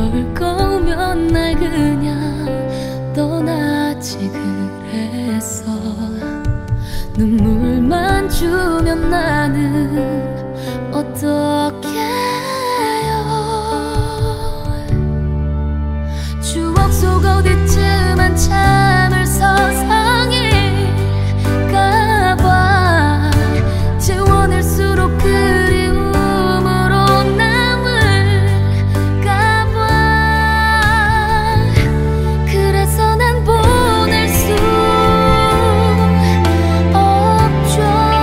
그럴 거면 날 그냥 떠나지 그랬어. 눈물만 주면 나는 어떡해요. 추억 속 어디쯤 한참을 서성일까봐 지워낼수록 그리움으로 남을까봐. 그래서 난 보낼 수 없죠.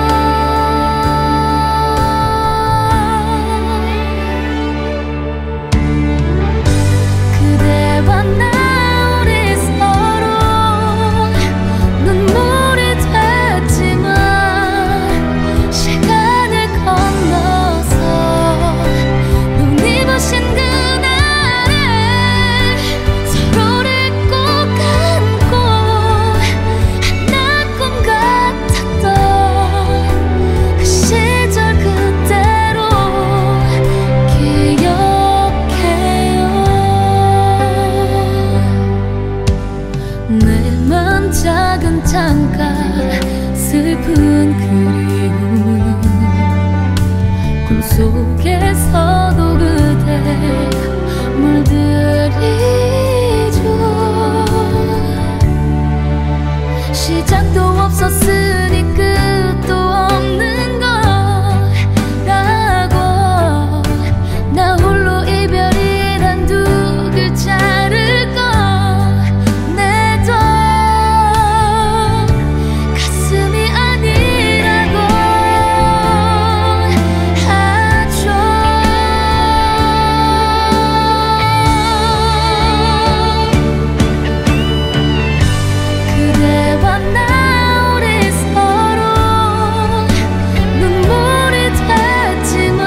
그대와 나 우리 서로 눈물이 됐지만 시간을 건너서 눈이 부신 그날에 서로를 꼭 안고 하나 꿈 같았던 그 시절 그대로 기억해요. 내 맘 작은 창가 슬픈 그리움 꿈속에서도 그대 물들이죠. 시작도 없었으니 끝도 없는 거라고 나 홀로 이별이란 두 글자를 꺼내도 가슴이 아니라고 하죠. 그대와 나 우리 서로 눈물이 됐지만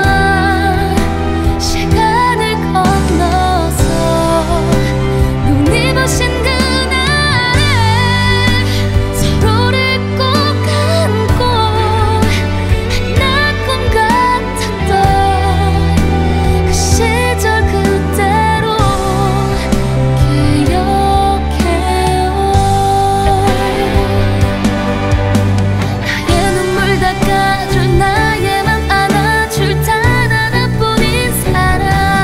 시간을 건너서 눈이 부신 그날에 서로를 꼭 안고 하나 꿈 같았던 그 시절 그대로 기억해요. 나의 눈물 닦아줄 나의 맘 안아줄 단 하나뿐인 사람.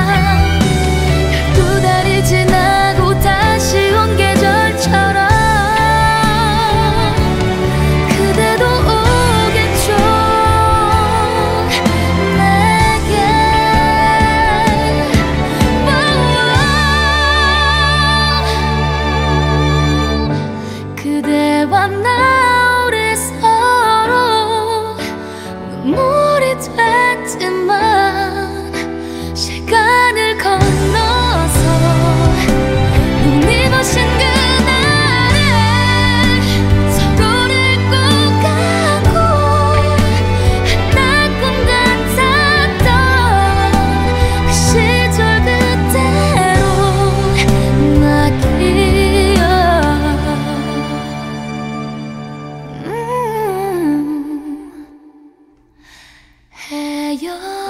12달이 지나고 다시 온 계절처럼 그대도 오겠죠. 내게 그대와 나 우리 서로 눈물이 됐지만 시간을 건너서 눈이 부신 그날에 서로를 꼭 안고 하나 꿈 같았던 그 시절 그대로 나 기억해요.